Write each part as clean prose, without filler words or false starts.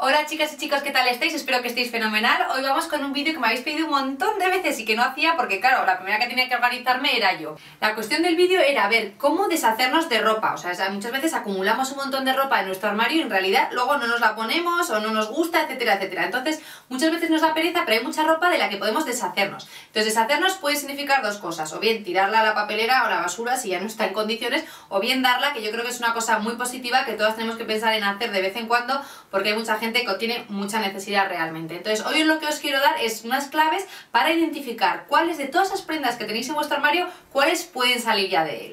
Hola chicas y chicos, ¿qué tal estáis? Espero que estéis fenomenal. Hoy vamos con un vídeo que me habéis pedido un montón de veces y que no hacía porque claro, la primera que tenía que organizarme era yo. La cuestión del vídeo era ver cómo deshacernos de ropa. O sea, muchas veces acumulamos un montón de ropa en nuestro armario y en realidad luego no nos la ponemos o no nos gusta, etcétera, etcétera. Entonces, muchas veces nos da pereza, pero hay mucha ropa de la que podemos deshacernos. Entonces, deshacernos puede significar dos cosas. O bien tirarla a la papelera o a la basura si ya no está en condiciones, o bien darla, que yo creo que es una cosa muy positiva que todas tenemos que pensar en hacer de vez en cuando, porque hay mucha gente que tiene mucha necesidad realmente. Entonces hoy lo que os quiero dar es unas claves para identificar cuáles de todas esas prendas que tenéis en vuestro armario, cuáles pueden salir ya de él.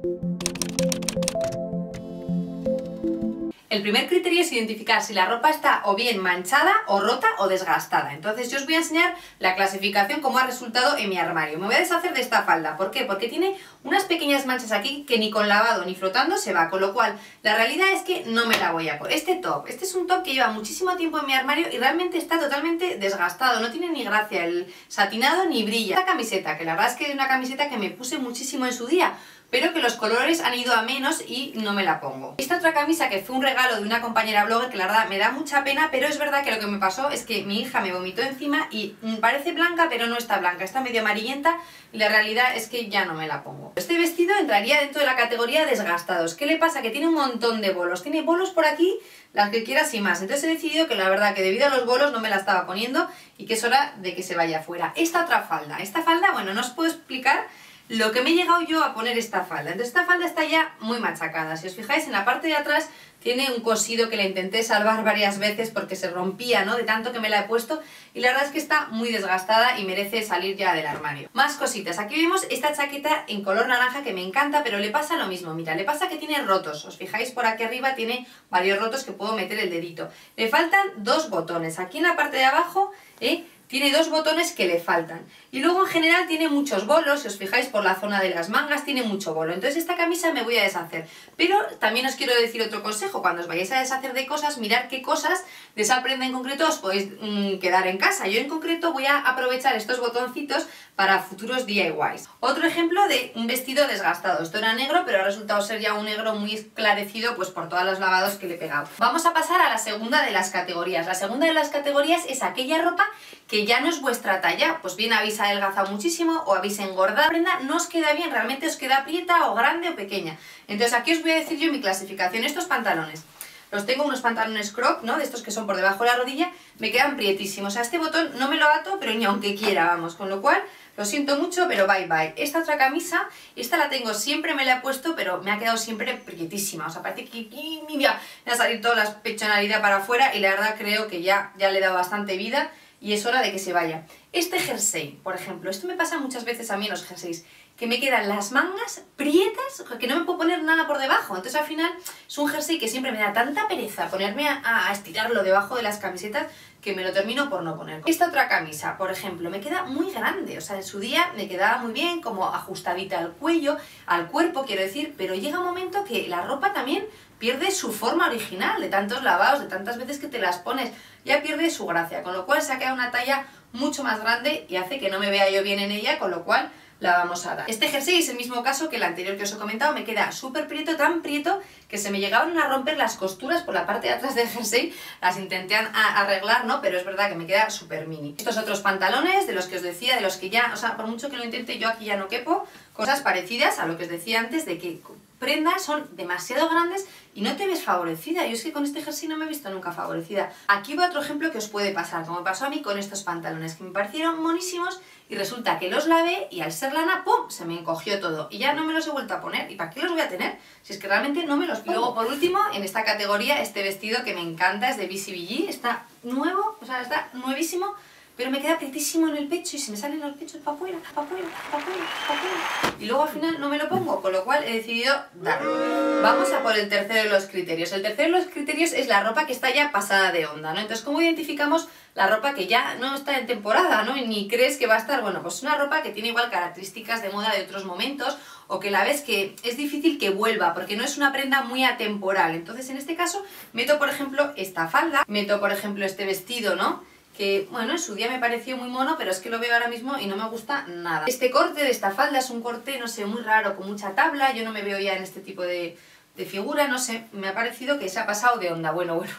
El primer criterio es identificar si la ropa está o bien manchada o rota o desgastada. Entonces yo os voy a enseñar la clasificación como ha resultado en mi armario. Me voy a deshacer de esta falda. ¿Por qué? Porque tiene unas pequeñas manchas aquí que ni con lavado ni flotando se va, con lo cual la realidad es que no me la voy a poner. Este es un top que lleva muchísimo tiempo en mi armario y realmente está totalmente desgastado, no tiene ni gracia, el satinado ni brilla. Esta camiseta, que la verdad es que es una camiseta que me puse muchísimo en su día, pero que los colores han ido a menos y no me la pongo. Esta otra camisa que fue un regalo de una compañera blogger que la verdad me da mucha pena, pero es verdad que lo que me pasó es que mi hija me vomitó encima y parece blanca pero no está blanca, está medio amarillenta y la realidad es que ya no me la pongo. Este vestido entraría dentro de la categoría desgastados. ¿Qué le pasa? Que tiene un montón de bolos, tiene bolos por aquí, las que quieras y más. Entonces he decidido que la verdad que debido a los bolos no me la estaba poniendo y que es hora de que se vaya fuera. Esta falda, bueno, no os puedo explicar lo que me he llegado yo a poner esta falda. Entonces esta falda está ya muy machacada. Si os fijáis, en la parte de atrás tiene un cosido que le intenté salvar varias veces porque se rompía, ¿no?, de tanto que me la he puesto, y la verdad es que está muy desgastada y merece salir ya del armario. Más cositas. Aquí vemos esta chaqueta en color naranja que me encanta, pero le pasa lo mismo. Mira, le pasa que tiene rotos. Os fijáis, por aquí arriba tiene varios rotos que puedo meter el dedito. Le faltan dos botones. Aquí en la parte de abajo, tiene dos botones que le faltan. Y luego en general tiene muchos bolos, si os fijáis por la zona de las mangas tiene mucho bolo. Entonces esta camisa me voy a deshacer. Pero también os quiero decir otro consejo, cuando os vayáis a deshacer de cosas, mirad qué cosas de esa prenda en concreto os podéis quedar en casa. Yo en concreto voy a aprovechar estos botoncitos para futuros DIYs. Otro ejemplo de un vestido desgastado. Esto era negro, pero ha resultado ser ya un negro muy esclarecido pues por todos los lavados que le he pegado. Vamos a pasar a la segunda de las categorías. La segunda de las categorías es aquella ropa que ya no es vuestra talla, pues bien habéis adelgazado muchísimo o habéis engordado, la prenda no os queda bien, realmente os queda aprieta o grande o pequeña. Entonces aquí os voy a decir yo mi clasificación. Estos pantalones, los tengo unos pantalones crop, ¿no?, de estos que son por debajo de la rodilla, me quedan prietísimos. O sea, este botón no me lo ato, pero ni aunque quiera, vamos, con lo cual lo siento mucho, pero bye bye. Esta otra camisa, esta la tengo, siempre me la he puesto, pero me ha quedado siempre prietísima. O sea, parece que me va a salir toda la pechonalidad para afuera y la verdad creo que ya le he dado bastante vida y es hora de que se vaya. Este jersey, por ejemplo, esto me pasa muchas veces a mí en los jerseys, que me quedan las mangas prietas, que no me puedo poner nada por debajo. Entonces al final es un jersey que siempre me da tanta pereza ponerme a estirarlo debajo de las camisetas que me lo termino por no poner. Esta otra camisa, por ejemplo, me queda muy grande. O sea, en su día me quedaba muy bien, como ajustadita al cuello, al cuerpo quiero decir, pero llega un momento que la ropa también pierde su forma original, de tantos lavados, de tantas veces que te las pones, ya pierde su gracia, con lo cual se ha quedado una talla mucho más grande y hace que no me vea yo bien en ella, con lo cual la vamos a dar. Este jersey es el mismo caso que el anterior que os he comentado, me queda súper prieto, tan prieto que se me llegaban a romper las costuras por la parte de atrás del jersey, las intenté arreglar, ¿no?, pero es verdad que me queda súper mini. Estos otros pantalones, de los que os decía, de los que ya, o sea, por mucho que lo intente yo aquí ya no quepo, cosas parecidas a lo que os decía antes, de que prendas son demasiado grandes y no te ves favorecida. Yo es que con este jersey no me he visto nunca favorecida. Aquí va otro ejemplo que os puede pasar, como me pasó a mí con estos pantalones, que me parecieron monísimos y resulta que los lavé y al ser lana, ¡pum!, se me encogió todo y ya no me los he vuelto a poner. ¿Y para qué los voy a tener? Si es que realmente no me los pongo. Y luego, por último, en esta categoría, este vestido que me encanta, es de BCBG, está nuevo, o sea, está nuevísimo, pero me queda prietísimo en el pecho y se me salen los pechos para afuera, para afuera, para afuera, para afuera. Y luego al final no me lo pongo, con lo cual he decidido darlo. Vamos a por el tercero de los criterios. El tercero de los criterios es la ropa que está ya pasada de onda, ¿no? Entonces, ¿cómo identificamos la ropa que ya no está en temporada, ¿no?, y ni crees que va a estar? Bueno, pues una ropa que tiene igual características de moda de otros momentos, o que la ves que es difícil que vuelva, porque no es una prenda muy atemporal. Entonces, en este caso, meto por ejemplo esta falda, meto por ejemplo este vestido, ¿no?, que bueno, en su día me pareció muy mono, pero es que lo veo ahora mismo y no me gusta nada. Este corte de esta falda es un corte, no sé, muy raro, con mucha tabla, yo no me veo ya en este tipo de figura, no sé, me ha parecido que se ha pasado de onda. Bueno,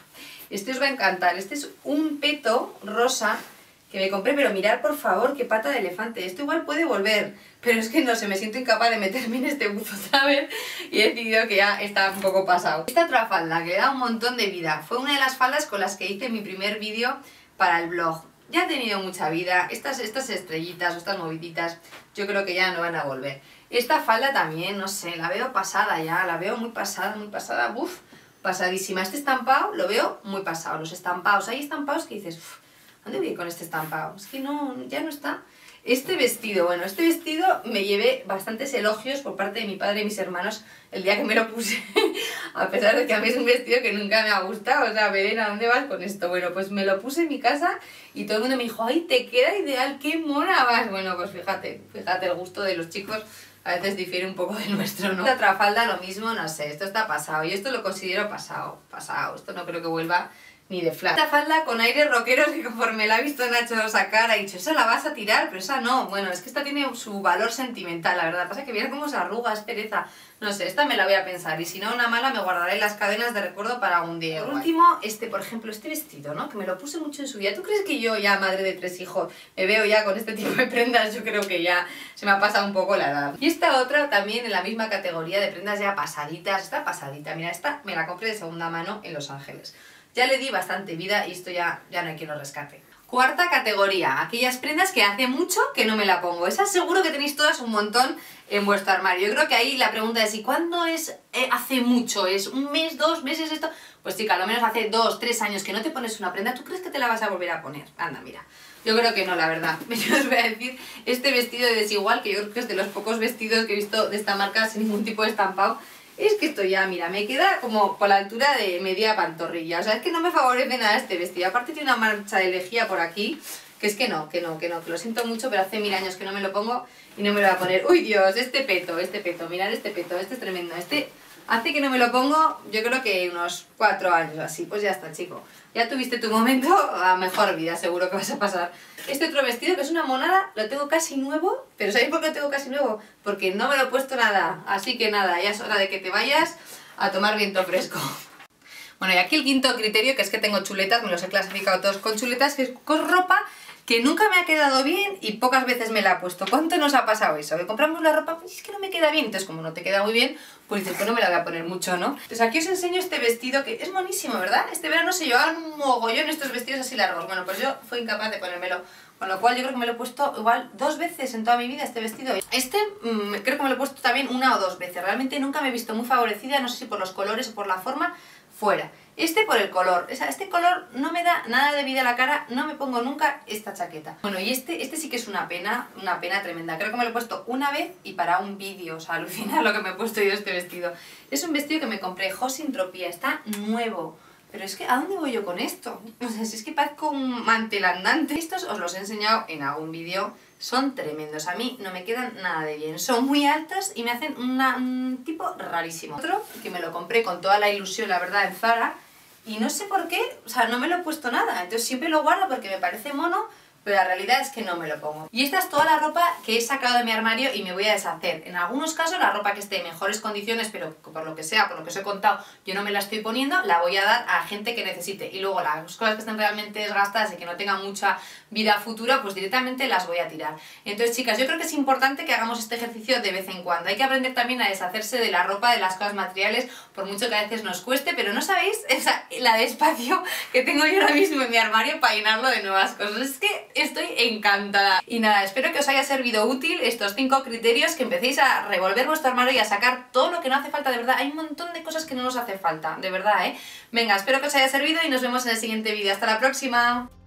Este os va a encantar. Este es un peto rosa que me compré, pero mirad por favor qué pata de elefante. Esto igual puede volver, pero es que no sé, me siento incapaz de meterme en este buzo otra vez y he decidido que ya está un poco pasado. Esta otra falda que le da un montón de vida, fue una de las faldas con las que hice mi primer vídeo para el blog. Ya ha tenido mucha vida, estas estrellitas o estas moviditas yo creo que ya no van a volver. Esta falda también, no sé, la veo pasada ya, la veo muy pasada, uff, pasadísima. Este estampado lo veo muy pasado, los estampados, hay estampados que dices, uff, ¿dónde voy con este estampado? Es que no, ya no está. Este vestido, bueno, este vestido me llevé bastantes elogios por parte de mi padre y mis hermanos el día que me lo puse, a pesar de que a mí es un vestido que nunca me ha gustado, o sea, Belén, ¿a dónde vas con esto? Bueno, pues me lo puse en mi casa y todo el mundo me dijo, ¡ay, te queda ideal, qué mona vas! Bueno, pues fíjate, el gusto de los chicos a veces difiere un poco del nuestro, ¿no? Esta otra falda lo mismo, no sé, esto está pasado, y esto lo considero pasado, esto no creo que vuelva ni de flash. Esta falda con aires rockeros que conforme la ha visto Nacho sacar ha dicho, esa la vas a tirar, pero esa no. Bueno, es que esta tiene su valor sentimental, la verdad. Pasa que mira cómo se arruga, es pereza. No sé, esta me la voy a pensar y si no una mala me guardaré las cadenas de recuerdo para un día. Por último, por ejemplo, este vestido, ¿no? Que me lo puse mucho en su día. ¿Tú crees que yo ya, madre de 3 hijos, me veo ya con este tipo de prendas? Yo creo que ya se me ha pasado un poco la edad. Y esta otra también en la misma categoría de prendas ya pasaditas. Está pasadita, mira, esta me la compré de segunda mano en Los Ángeles. Ya le di bastante vida y esto ya no hay quien lo rescate. Cuarta categoría, aquellas prendas que hace mucho que no me la pongo. Esas seguro que tenéis todas un montón en vuestro armario. Yo creo que ahí la pregunta es, ¿y cuándo es hace mucho? ¿Es un mes, 2 meses esto? Pues chica, a lo menos hace 2, 3 años que no te pones una prenda, ¿tú crees que te la vas a volver a poner? Anda, mira. Yo creo que no, la verdad. Yo os voy a decir, este vestido de Desigual, que yo creo que es de los pocos vestidos que he visto de esta marca sin ningún tipo de estampado, es que esto ya, mira, me queda como por la altura de media pantorrilla. O sea, es que no me favorece nada este vestido. Aparte tiene una mancha de lejía por aquí, que es que que lo siento mucho, pero hace 1000 años que no me lo pongo y no me lo voy a poner. ¡Uy, Dios! Este peto, mirad este peto, este es tremendo. Este hace que no me lo pongo, yo creo que unos 4 años así. Pues ya está, chico. Ya tuviste tu momento, a mejor vida, seguro que vas a pasar. Este otro vestido, que es una monada, lo tengo casi nuevo, pero ¿sabéis por qué lo tengo casi nuevo? Porque no me lo he puesto nada, así que nada, ya es hora de que te vayas a tomar viento fresco. Bueno, y aquí el quinto criterio, que es que tengo chuletas, me los he clasificado todos con chuletas, que es con ropa que nunca me ha quedado bien y pocas veces me la he puesto. ¿Cuánto nos ha pasado eso? Que compramos la ropa, pues es que no me queda bien, entonces como no te queda muy bien, pues dices, pues no me la voy a poner mucho, ¿no? Entonces aquí os enseño este vestido que es monísimo, ¿verdad? Este verano se llevaban un mogollón estos vestidos así largos. Bueno, pues yo fui incapaz de ponérmelo, con lo cual yo creo que me lo he puesto igual 2 veces en toda mi vida este vestido. Este creo que me lo he puesto también 1 o 2 veces. Realmente nunca me he visto muy favorecida, no sé si por los colores o por la forma, fuera. Este por el color, este color no me da nada de vida a la cara, no me pongo nunca esta chaqueta. Bueno, y este sí que es una pena tremenda. Creo que me lo he puesto una vez y para un vídeo, o sea, alucinar lo que me he puesto yo este vestido. Es un vestido que me compré, Josintropía, está nuevo. Pero es que, ¿a dónde voy yo con esto? O sea, si es que parezco un mantel andante. Estos os los he enseñado en algún vídeo, son tremendos. A mí no me quedan nada de bien. Son muy altas y me hacen un tipo rarísimo. Otro, que me lo compré con toda la ilusión, la verdad, en Zara. Y no sé por qué, o sea, no me lo he puesto nada. Entonces siempre lo guardo porque me parece mono, pero la realidad es que no me lo pongo. Y esta es toda la ropa que he sacado de mi armario y me voy a deshacer. En algunos casos la ropa que esté en mejores condiciones, pero por lo que sea, por lo que os he contado, yo no me la estoy poniendo, la voy a dar a gente que necesite. Y luego las cosas que estén realmente desgastadas y que no tengan mucha vida futura, pues directamente las voy a tirar. Entonces, chicas, yo creo que es importante que hagamos este ejercicio de vez en cuando. Hay que aprender también a deshacerse de la ropa, de las cosas materiales, por mucho que a veces nos cueste, pero no sabéis la de espacio que tengo yo ahora mismo en mi armario para llenarlo de nuevas cosas. Es que estoy encantada. Y nada, espero que os haya servido útil estos 5 criterios, que empecéis a revolver vuestro armario y a sacar todo lo que no hace falta, de verdad. Hay un montón de cosas que no nos hace falta, de verdad, ¿eh? Venga, espero que os haya servido y nos vemos en el siguiente vídeo. ¡Hasta la próxima!